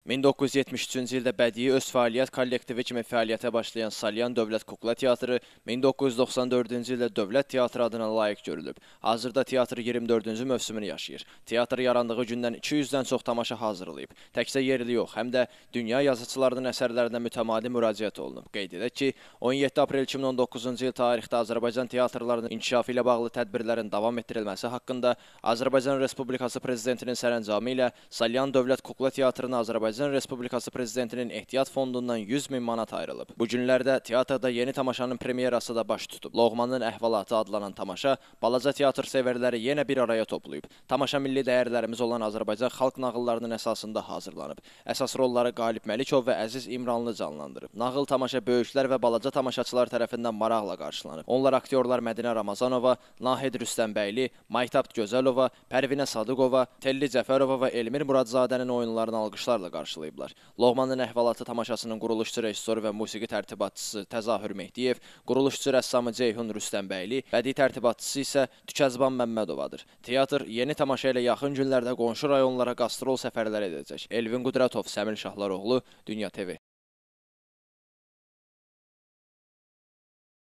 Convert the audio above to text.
1973-cü ildə bədii öz fəaliyyət kollektivi kimi fəaliyyətə başlayan Salyan Dövlət Kukla Teatrı 1994-cü ildə Dövlət Teatrı adına layiq görülüb. Hazırda teatr 24-cü mövsümünü yaşayır. Teatr yarandığı gündən 200-dən çox tamaşa hazırlayıb. Təkcə yerli yox, həm də dünya yazıçılarının əsərlərinə mütəmadi müraciət olunub. Qeyd edək ki, 17 aprel 2019-cu il tarixdə Azərbaycan teatrlarının inkişafı ilə bağlı tədbirlərin davam etdirilməsi haqqında Azərbaycan Respublikası Prezidentinin sərəncamı ilə Salyan Dövlət Kukla Teatrına Azərbaycan Respublikası Prezidentinin ehtiyat fondundan 100 min manat ayrılıb. Bu günlərdə teatrda yeni tamaşanın premyerası da baş tutub. Loğmanın əhvalatı adlanan tamaşa balaca teatr severləri yenə bir araya toplayıb. Tamaşa milli dəyərlərimiz olan Azərbaycan xalq nağıllarının əsasında hazırlanıb. Əsas rolları Qalib Məlikov və Əziz İmranlı canlandırıb. Nağıl tamaşa böyüklər və balaca tamaşaçılar tərəfindən maraqla qarşılanıb. Onlar aktyorlar Mədinə Ramazanova, Nahid Rüstəmbəyli, Maytab Gözəlova, Pərvinə Sadıqova, Telli Cəfərova və Elmir Muradzadenin oyunlarını alqışlarla qarşılayıblar. Loğmanın əhvalatı tamaşasının quruluşçu rejissoru və musiqi tərtibatçısı Təzahür Mehdiyev, quruluşçu rəssamı Ceyhun Rüstəmbəyli, bədii tərtibatçısı isə Tükəzban Məmmədovadır. Teatr yeni tamaşa ilə yaxın günlərdə qonşu rayonlara qastrol səfərlər edəcək. Elvin Qudratov, Səmir Şahlaroğlu, Dünya TV.